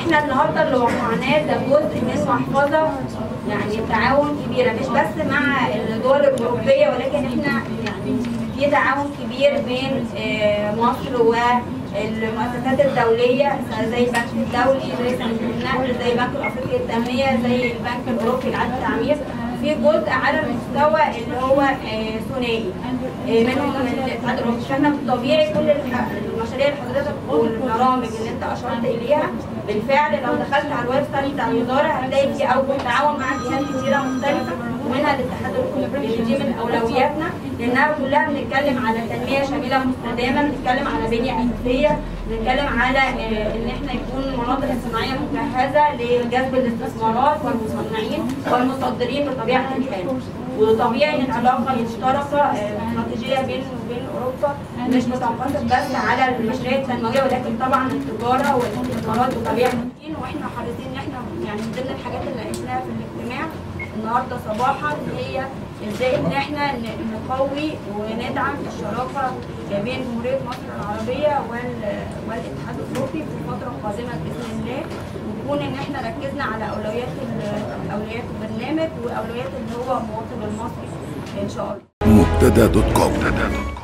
احنا النهارده اللي وقعناه ده جزء من محفظه يعني تعاون كبيره مش بس مع الدول الاوروبيه، ولكن احنا يعني في تعاون كبير بين مصر والمؤسسات الدوليه زي البنك الدولي، زي صندوق النقد، زي البنك الافريقي للتنميه، زي البنك الاوروبي لإعادة التعمير. في جزء على المستوى اللي هو ثنائي منهم الاتحاد الاوروبي. فاحنا بالطبيعي كل المشاريع اللي حضرتك والبرامج اللي انت اشرت اليها بالفعل لو دخلت على الويب سايت بتاع الوزاره هتلاقي في اوجه تعاون مع جهات كتيره مختلفه ومنها الاتحاد الاوروبي. دي من اولوياتنا لانها كلها بنتكلم على تنميه شامله مستدامه، بنتكلم على بنيه اساسيه، بنتكلم على ان احنا يكون المناطق الصناعيه مجهزه لجذب الاستثمارات والمصنعين والمصدرين بطبيعه الحال. وطبيعي ان العلاقه المشتركه الاستراتيجيه بين اوروبا مش بتنقصر بس على المشاريع التنمويه، ولكن طبعا التجاره والاستثمارات بطبيعه الحال. واحنا حريصين ان احنا يعني من ضمن الحاجات اللي قلناها في الاجتماع النهارده صباحا هي ازاي ان احنا نقوي وندعم الشراكه بين جمهوريه مصر العربيه والاتحاد الاوروبي في الفتره القادمه باذن الله، ونكون ان احنا ركزنا على اولويات البرنامج واولويات اللي هو المواطن المصري ان شاء الله. مبتدا.com